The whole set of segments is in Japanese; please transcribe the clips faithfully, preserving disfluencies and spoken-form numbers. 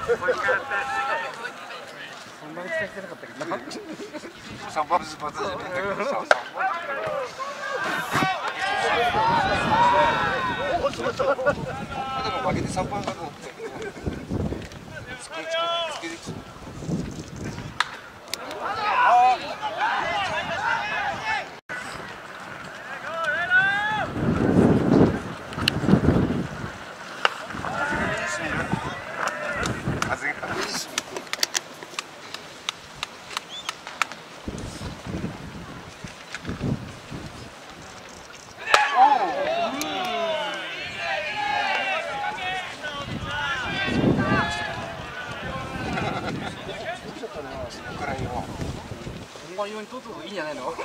そんなに期待してなかったけどな。 三番スパツで見たけどさ、でも負けて三番がと思ったけど、つけつけつけて。 本番用にとってもいいんじゃないの？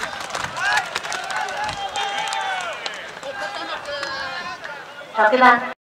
ろくばん